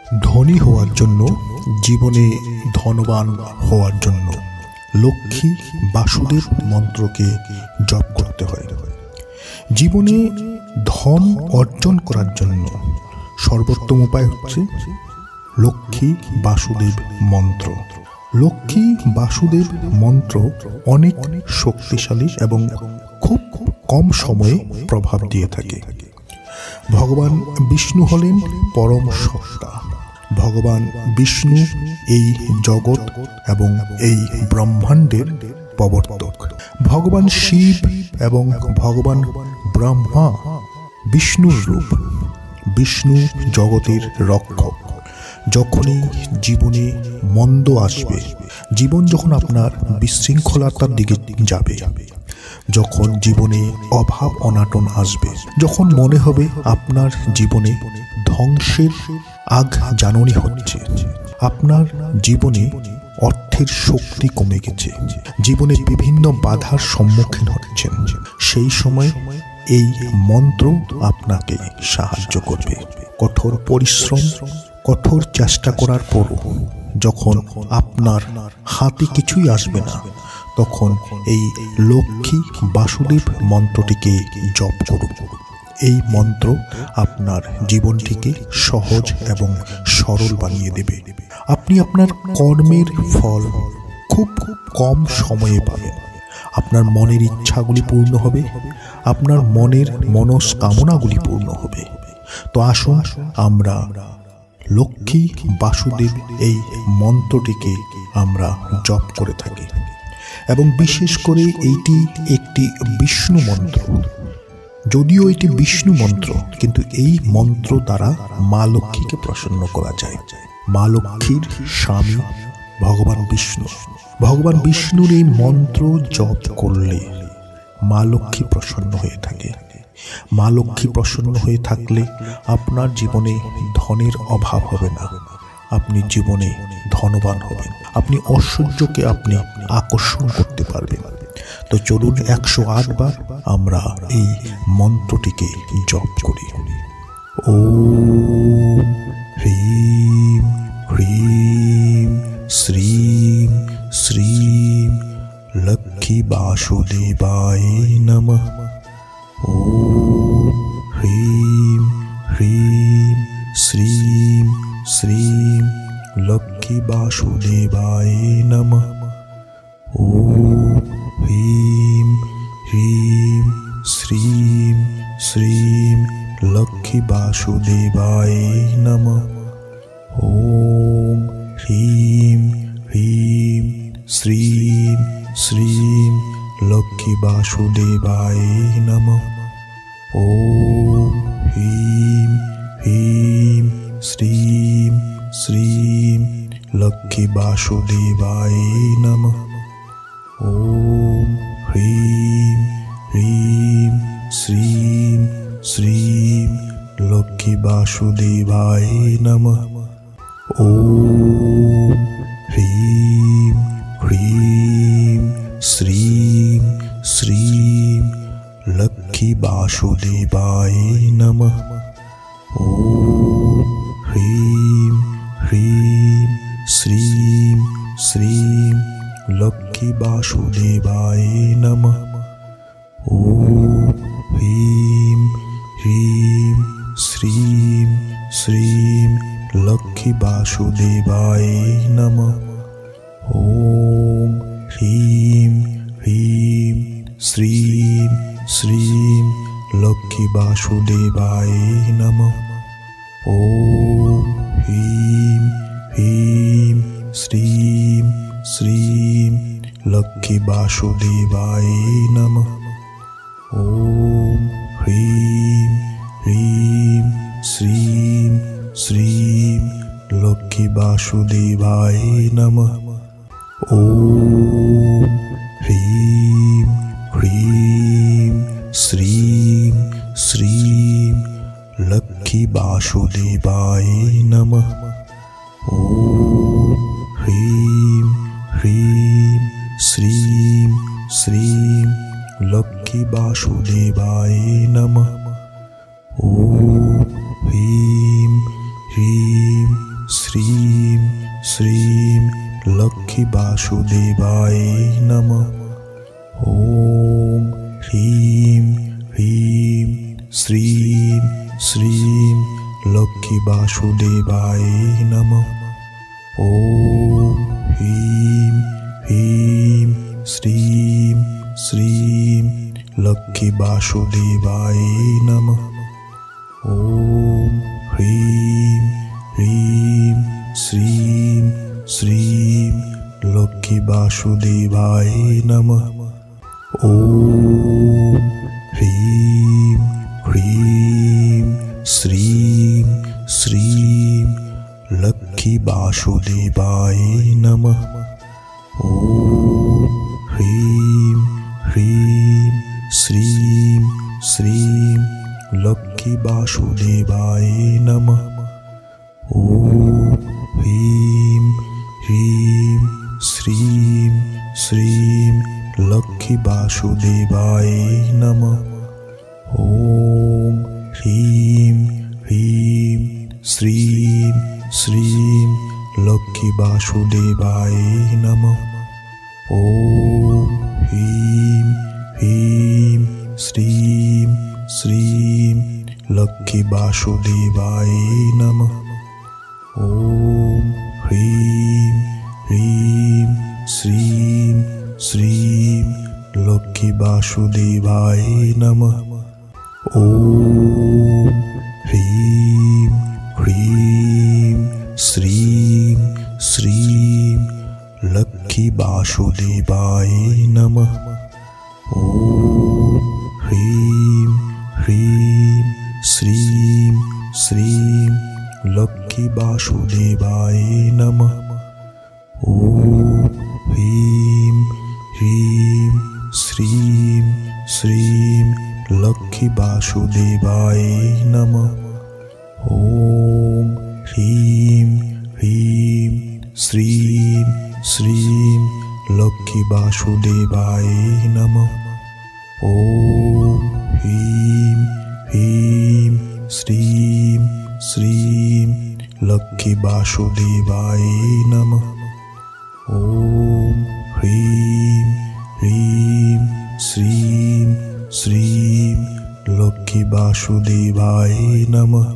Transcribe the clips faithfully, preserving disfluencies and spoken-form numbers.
ধনী হওয়ার জন্য, জীবনে ধনবান হওয়ার জন্য লক্ষ্মী বাসুদেব মন্ত্রকে জপ করতে হয়। জীবনে ধন অর্জন করার জন্য সর্বোত্তম উপায় হচ্ছে লক্ষ্মী বাসুদেব মন্ত্র। লক্ষ্মী বাসুদেব মন্ত্র অনেক শক্তিশালী এবং খুব কম সময়ে প্রভাব দিয়ে থাকে। ভগবান বিষ্ণু হলেন পরম সত্তা। ভগবান বিষ্ণু এই জগৎ এবং এই ব্রহ্মাণ্ডের প্রবর্তক। ভগবান শিব এবং ভগবান ব্রহ্মা বিষ্ণুর রূপ। বিষ্ণু জগতের রক্ষক। যখনই জীবনে মন্দ আসবে, জীবন যখন আপনার বিশৃঙ্খলতার দিকে যাবে, যখন জীবনে অভাব অনাটন আসবে, যখন মনে হবে আপনার জীবনে ধ্বংসের আগ জাননী হচ্ছে, আপনার জীবনে অর্থের শক্তি কমে গেছে, জীবনে বিভিন্ন বাধার সম্মুখীন হচ্ছেন, সেই সময় এই মন্ত্র আপনাকে সাহায্য করবে। কঠোর পরিশ্রম, কঠোর চেষ্টা করার পরও যখন আপনার হাতে কিছুই আসবে না, তখন এই লক্ষ্মী বাসুদেব মন্ত্রটিকে জপ করুন। এই মন্ত্র আপনার জীবনটিকে সহজ এবং সরল বানিয়ে দেবে। আপনি আপনার কর্মের ফল খুব খুব কম সময়ে পাবেন। আপনার মনের ইচ্ছাগুলি পূর্ণ হবে, আপনার মনের মনস্কামনাগুলি পূর্ণ হবে। তো আসুন আমরা লক্ষ্মী বাসুদেব এই মন্ত্রটিকে আমরা জপ করে থাকি, এবং বিশেষ করে এইটি একটি বিষ্ণু মন্ত্র। যদিও এটি বিষ্ণু মন্ত্র, কিন্তু এই মন্ত্র দ্বারা মা লক্ষ্মীকে প্রসন্ন করা যায়। মা লক্ষ্মীর স্বামী ভগবান বিষ্ণু। ভগবান বিষ্ণুর এই মন্ত্র জপ করলে মা লক্ষ্মী প্রসন্ন হয়ে থাকে। মা লক্ষ্মী প্রসন্ন হয়ে থাকলে আপনার জীবনে ধনের অভাব হবে না, আপনি জীবনে ধনবান হবেন, আপনি ঐশ্বর্যকে আপনি আকর্ষণ করতে পারবেন। তো চলুন একশো আট বার আমরা এই মন্ত্রটিকে জপ করি। ওম হ্রিম হ্রিম শ্রীম শ্রীম লক্ষ্মী বাসুদেবায় নমঃ। ওম হ্রিম হ্রিম শ্রীম শ্রীম লক্ষ্মী বাসুদেবায় নমঃ। ওম হ্রিম হ্রিম শ্রীম শ্রীম লক্ষ্মী বাসুদেবায় নমঃ। ওম হ্রিম হ্রিম শ্রীম শ্রীম লক্ষ্মী বাসুদেবায় নমঃ। ওম হ্রিম হ্রিম শ্রীম শ্রীম লক্ষ্মী বাসুদেবায় নমঃ। ওম হ্রিম হ্রিম শ্রীম শ্রীম লক্ষ্মী বাসুদেবায় নমঃ। ওম হ্রিম হ্রিম শ্রীম শ্রীম লক্ষ্মী বাসুদেবায় নমঃ। ওম হ্রিম হ্রিম শ্রীম শ্রীম লক্ষ্মী বাসুদেবায় নমঃ। ওম হ্রিম হ্রিম শ্রীম শ্রীম লক্ষ্মী বাসুদেবায় নমঃ। ওম হ্রিম হ্রিম শ্রীম শ্রীম লক্ষ্মী বাসুদেবায় নমঃ। ওম হ্রিম হ্রিম শ্রীম শ্রীম লক্ষ্মী বাসুদেবায় নমঃ। ওম হ্রিম হ্রিম শ্রীম শ্রীম লক্ষ্মী বাসুদেবায় নমঃ। ওম হ্রিম হ্রিম শ্রীম শ্রীম লক্ষ্মী বাসুদেবায় নমঃ। ওম হ্রিম হ্রিম শ্রীম শ্রীম লক্ষ্মী বাসুদেবায় নমঃ। ওম হ্রিম হ্রিম श्रीं श्रीं लक्ष्मी वासुदेवाय नमः। ॐ ह्रीं ह्रीं श्रीं श्रीं लक्ष्मी वासुदेवाय नमः। ॐ ह्रीं ह्रीं श्रीं श्रीं लक्ष्मी वासुदेवाय नमः। ॐ ह्रीं ह्रीं श्रीं श्रीं लक्ष्मी वासुदेवाय नमः। ॐ ह्रीं ह्रीं श्रीं श्रीं लक्ष्मी वासुदेवाय नमः। ॐ ह्रीं ह्रीं श्रीं श्रीं लक्ष्मी वासुदेवाय नमः। ॐ ह्रीं ह्रीं श्रीं श्रीं लक्ष्मी वासुदेवाय नमः। ॐ ह्रीं ह्रीं श्रीं श्रीं लक्ष्मी वासुदेवाय नमः। ॐ ह्रीं ह्रीं श्रीं श्रीं लक्ष्मी वासुदेवाय नमः। ॐ ह्रीं ह्रीं श्रीं श्रीं लक्ष्मी वासुदेवाय नमः। ॐ ह्रीं ह्रीं श्रीं श्रीं लक्ष्मी वासुदेवाय नमः। ॐ ह्रीं ह्रीं श्रीं श्रीं लक्ष्मी वासुदेवाय नमः। ॐ ह्रीं ह्रीं श्रीं श्रीं लक्ष्मी वासुदेवाय नमः। ॐ ह्रीं ह्रीं श्रीं श्रीं लक्ष्मी वासुदेवाय नमः। ॐ ह्रीं ह्रीं श्रीं श्रीं लक्ष्मी वासुदेवाय नमः। ॐ ह्रीं ह्रीं श्रीं श्रीं लक्ष्मी वासुदेवाय नमः।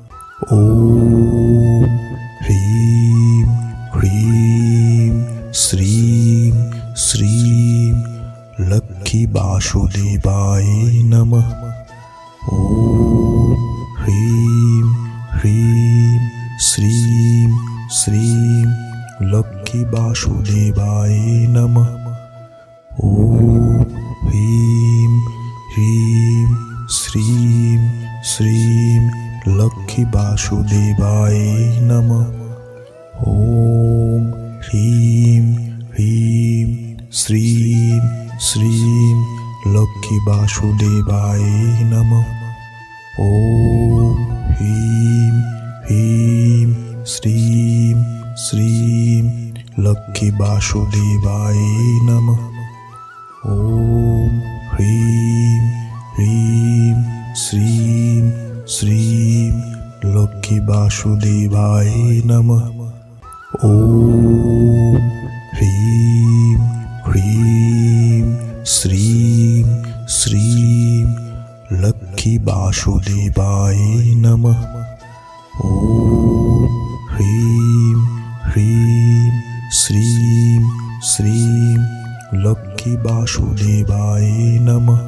ॐ ह्रीं ह्रीं श्रीं श्रीं लक्ष्मी वासुदेवाय नमः। ॐ ह्रीं ह्रीं श्रीं श्रीं लक्ष्मी वासुदेवाय नमः। ॐ ह्रीं ह्रीं श्रीं श्रीं लक्ष्मी वासुदेवाय नमः। ॐ ह्रीं ह्रीं श्रीं श्रीं लक्ष्मी वासुदेवाय नमः। ॐ ह्रीं ह्रीं श्रीं श्रीं लक्ष्मी वासुदेवाय नमः। ॐ ह्रीं ह्रीं श्रीं श्रीं लक्ष्मी वासुदेवाय नमः। ॐ ह्रीं ह्रीं श्रीं श्रीं लक्ष्मी वासुदेवाय नमः। ॐ ह्रीं ह्रीं श्रीं श्रीं लक्ष्मी वासुदेवाय नमः।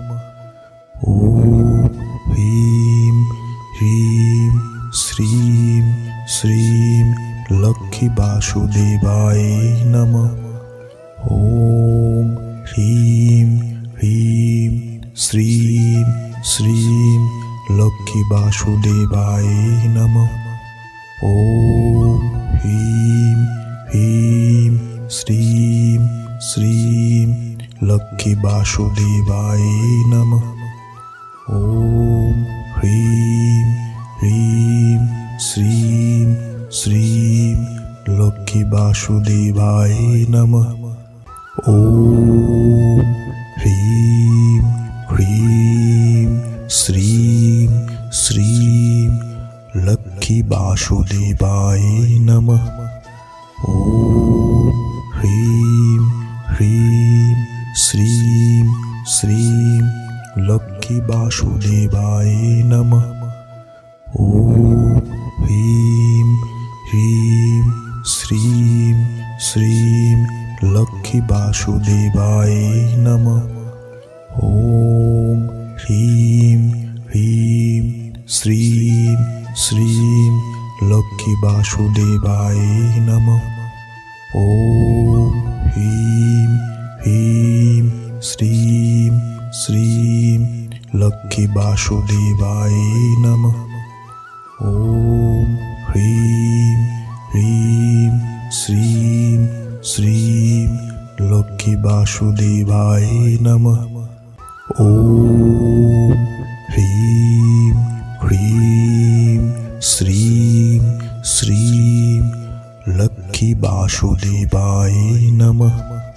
ॐ ह्रीं ह्रीं श्रीं श्रीं लक्ष्मी वासुदेवाय नमः। ॐ ह्रीं ह्रीं श्रीं श्रीं लक्ष्मी वासुदेवाय नमः। ॐ ह्रीं ह्रीं श्रीं श्रीं लक्ष्मी वासुदेवाय नमः। ॐ ह्रीं ह्रीं श्रीं श्रीं लक्ष्मी वासुदेवाय नमः। ॐ ह्रीं ह्रीं श्रीं श्रीं लक्ष्मी वासुदेवाय वासुदेवाय नमः। ॐ ह्रीं ह्रीं श्रीं श्रीं लक्ष्मी वासुदेवाय नमः। ॐ ह्रीं ह्रीं श्रीं श्रीं लक्ष्मी वासुदेवाय नमः। ॐ ह्रीं ह्रीं श्रीं श्रीं लक्ष्मी वासुदेवाय नमः। ॐ ह्रीं ह्रीं श्रीं श्रीं लक्ष्मी वासुदेवाय नमः। ॐ ह्रीं ह्रीं श्रीं श्रीं लक्ष्मी वासुदेवाय नमः। ॐ ह्रीं ह्रीं श्रीं श्रीं लक्ष्मी वासुदेवाय नमः।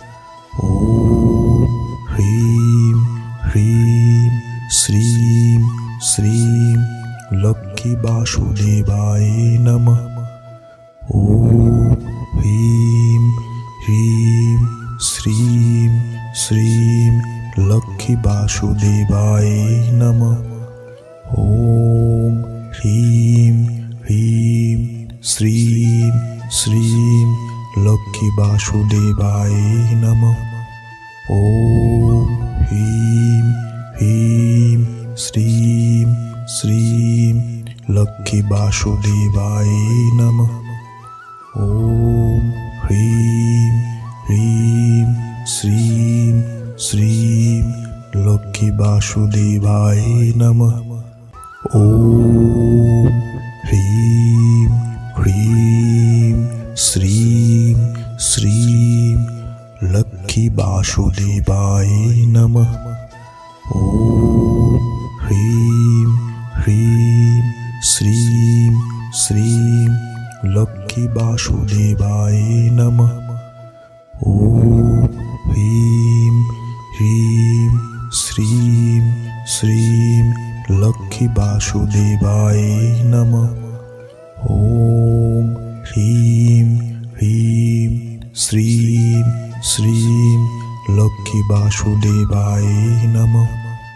ॐ ह्रीं ह्रीं श्रीं श्रीं लक्ष्मी वासुदेवाय नमः। ॐ ह्रीं ह्रीं श्रीं श्रीं लक्ष्मी वासुदेवाय नमः। ॐ ह्रीं ह्रीं श्रीं श्रीं लक्ष्मी वासुदेवाय नमः। ॐ ह्रीं ह्रीं श्रीं श्रीं लक्ष्मी वासुदेवाय नमः। ॐ ह्रीं ह्रीं श्रीं श्रीं लक्ष्मी वासुदेवाय नमः। ॐ ह्रीं ह्रीं श्रीं श्रीं लक्ष्मी वासुदेवाय नमः। ॐ ह्रीं ह्रीं श्रीं श्रीं लक्ष्मी वासुदेवाय नमः। ॐ ह्रीं ह्रीं श्रीं श्रीं लक्ष्मी वासुदेवाय नमः। ॐ ह्रीं ह्रीं श्रीं श्रीं लक्ष्मी वासुदेवाय नमः।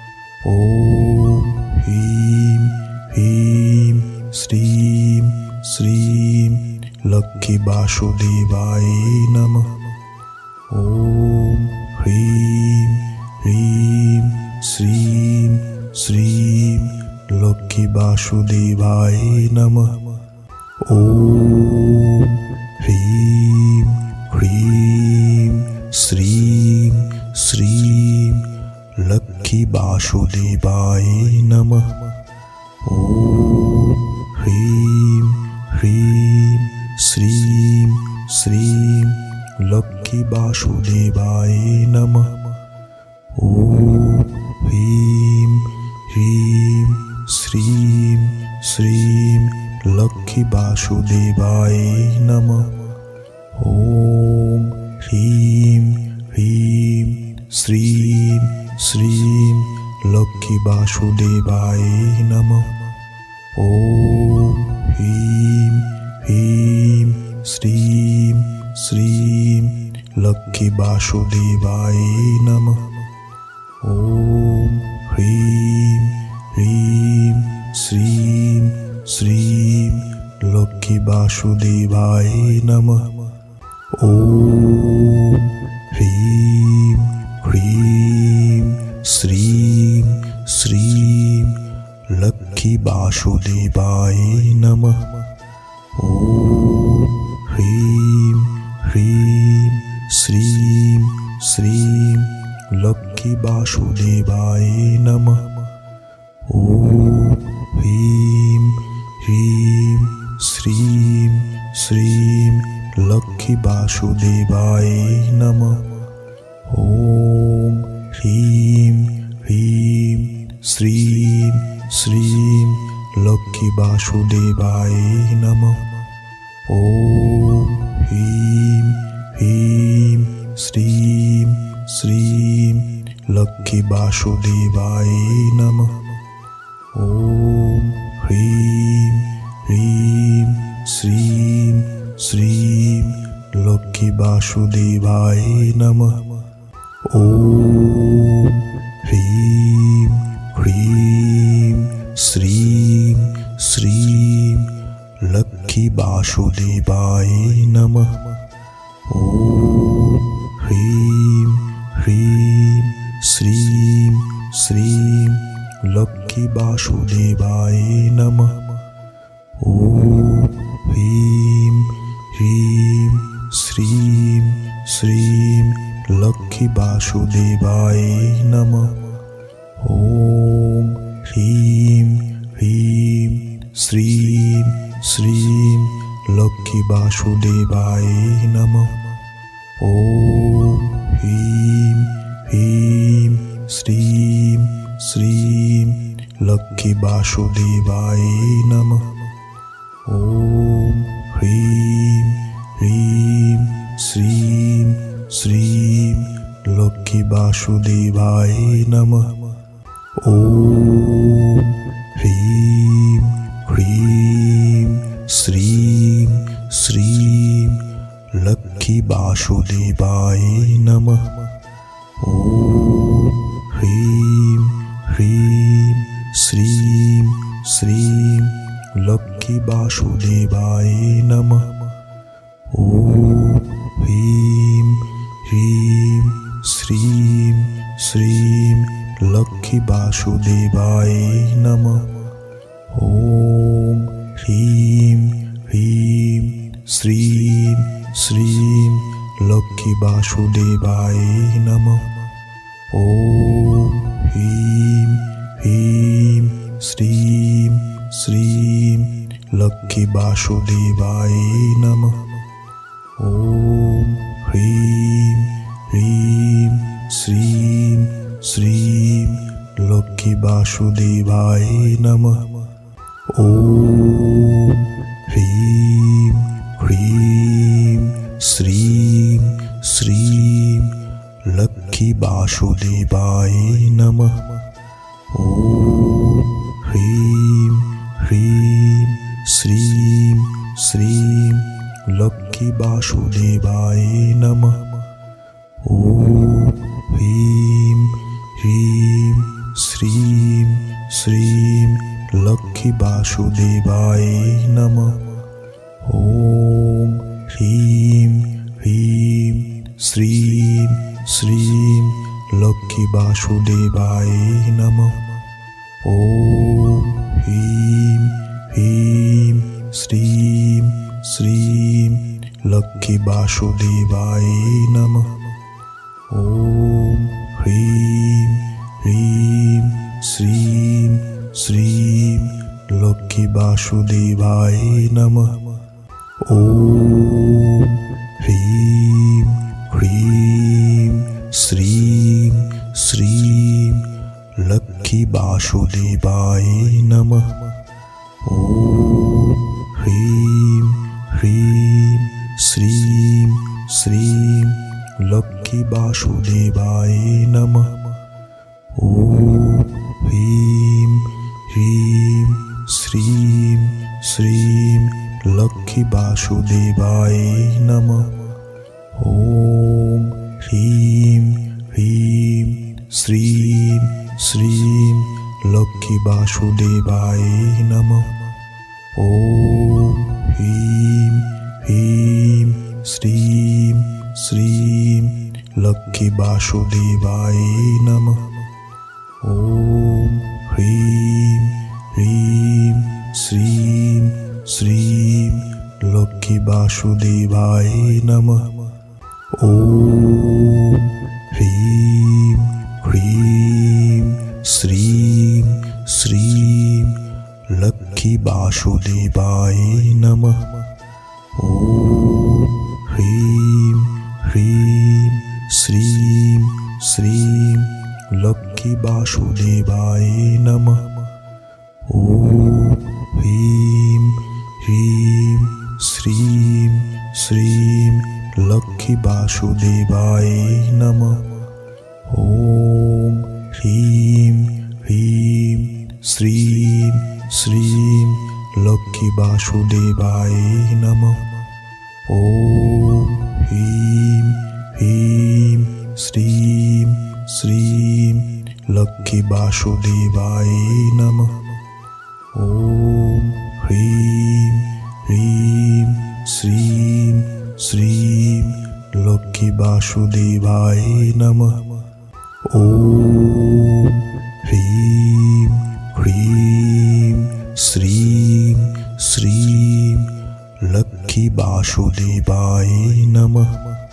ॐ ह्रीं ह्रीं श्रीं श्रीं लक्ष्मी वासुदेवाय नमः। ॐ ह्रीं ह्रीं श्रीं श्रीं लक्ष्मी वासुदेवाय नमः। ॐ ह्रीं ह्रीं श्रीं श्रीं लक्ष्मी वासुदेवाय नमः। ॐ ह्रीं ह्रीं श्रीं श्रीं लक्ष्मी वासुदेवाय नमः। ॐ ह्रीं ह्रीं श्रीं श्रीं लक्ष्मी वासुदेवाय नमः। ॐ ह्रीं ह्रीं श्रीं श्रीं लक्ष्मी वासुदेवाय नमः। ॐ ह्रीं ह्रीं श्रीं श्रीं लक्ष्मी वासुदेवाय नमः। ॐ ह्रीं ह्रीं श्रीं श्रीं लक्ष्मी वासुदेवाय नमः। ॐ ह्रीं ह्रीं श्रीं श्रीं लक्ष्मी वासुदेवाय नमः। ॐ ह्रीं ह्रीं श्रीं श्रीं लक्ष्मी वासुदेवाय नमः। ॐ ह्रीं ह्रीं श्रीं श्रीं लक्ष्मी वासुदेवाय नमः। ॐ ह्रीं ह्रीं श्रीं श्रीं लक्ष्मी वासुदेवाय नमः। ॐ ह्रीं ह्रीं श्रीं श्रीं लक्ष्मी वासुदेवाय नमः। ॐ ह्रीं ह्रीं श्रीं लक्ष्मी वासुदेवाय नमः। ॐ ह्रीं ह्रीं श्रीं श्रीं लक्ष्मी वासुदेवाय नमः। ॐ ह्रीं ह्रीं श्रीं श्रीं लक्ष्मी वासुदेवाय नमः। ॐ ह्रीं ह्रीं श्रीं श्रीं लक्ष्मी वासुदेवाय नमः। ॐ ह्रीं ह्रीं श्रीं श्रीं लक्ष्मी वासुदेवाय नमः। ॐ ह्रीं ह्रीं श्रीं श्रीं लक्ष्मी वासुदेवाय नमः। ॐ ह्रीं ह्रीं श्रीं श्रीं लक्ष्मी वासुदेवाय नमः। ॐ ह्रीं ह्रीं श्रीं श्रीं लक्ष्मी वासुदेवाय नमः। ॐ ह्रीं ह्रीं श्रीं श्रीं लक्ष्मी वासुदेवाय नमः। ॐ ह्रीं ह्रीं श्रीं श्रीं लक्ष्मी वासुदेवाय नमः। ॐ ह्रीं ह्रीं श्रीं श्रीं लक्ष्मी वासुदेवाय नमः। ॐ ह्रीं ह्रीं श्रीं श्रीं लक्ष्मी वासुदेवाय नमः। ॐ ह्रीं ह्रीं श्रीं श्रीं लक्ष्मी वासुदेवाय नमः। ॐ ह्रीं ह्रीं श्रीं श्रीं लक्ष्मी वासुदेवाय नमः। ॐ ह्रीं ह्रीं श्रीं श्रीं लक्ष्मी वासुदेवाय नमः। ॐ ह्रीं ह्रीं श्रीं श्रीं लक्ष्मी वासुदेवाय नमः। ॐ ह्रीं ह्रीं श्रीं श्रीं लक्ष्मी वासुदेवाय नमः। ॐ ह्रीं ह्रीं श्रीं श्रीं लक्ष्मी वासुदेवाय नमः। ॐ ह्रीं ह्रीं श्रीं श्रीं लक्ष्मी वासुदेवाय नमः। ॐ ह्रीं ह्रीं श्रीं श्रीं लक्ष्मी वासुदेवाय नमः। ॐ ह्रीं ह्रीं श्रीं श्रीं लक्ष्मी वासुदेवाय नमः। ॐ ह्रीं ह्रीं श्रीं श्रीं लक्ष्मी वासुदेवाय नमः। ॐ ह्रीं ह्रीं श्रीं श्रीं लक्ष्मी वासुदेवाय नमः। ॐ ह्रीं ह्रीं श्रीं श्रीं लक्ष्मी वासुदेवाय नमः। ॐ ह्रीं ह्रीं श्रीं श्रीं लक्ष्मी वासुदेवाय नमः। ॐ ह्रीं ह्रीं श्रीं श्रीं लक्ष्मी वासुदेवाय नमः। ॐ ह्रीं ह्रीं श्रीं श्रीं लक्ष्मी वासुदेवाय नमः। ॐ ह्रीं ह्रीं श्रीं श्रीं लक्ष्मी वासुदेवाय नमः। ॐ ह्रीं ह्रीं श्रीं श्रीं लक्ष्मी वासुदेवाय नमः। ॐ ह्रीं ह्रीं श्रीं श्रीं लक्ष्मी वासुदेवाय नमः। ॐ ह्रीं ह्रीं श्रीं श्रीं लक्ष्मी वासुदेवाय नमः। ॐ ह्रीं ह्रीं श्रीं श्रीं लक्ष्मी वासुदेवाय नमः।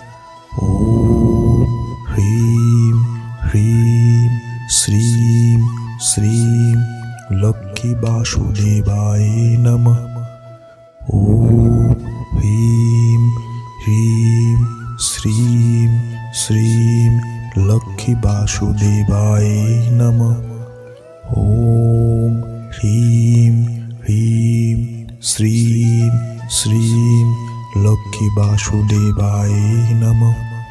ॐ ह्रीं ह्रीं श्रीं श्रीं लक्ष्मी वासुदेवाय नमः। ॐ ह्रीं ह्रीं श्रीं श्रीं लक्ष्मी वासुदेवाय नमः। ॐ ह्रीं ह्रीं श्रीं श्रीं लक्ष्मी वासुदेवाय नमः।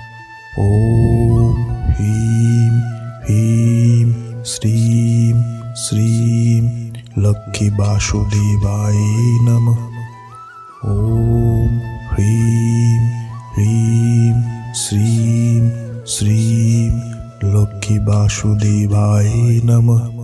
ॐ ह्रीं ह्रीं श्रीं श्रीं लक्ष्मी वासुदेवाय नमः। ॐ ह्रीं ह्रीं श्रीं श्रीं लक्ष्मी वासुदेवाय नमः।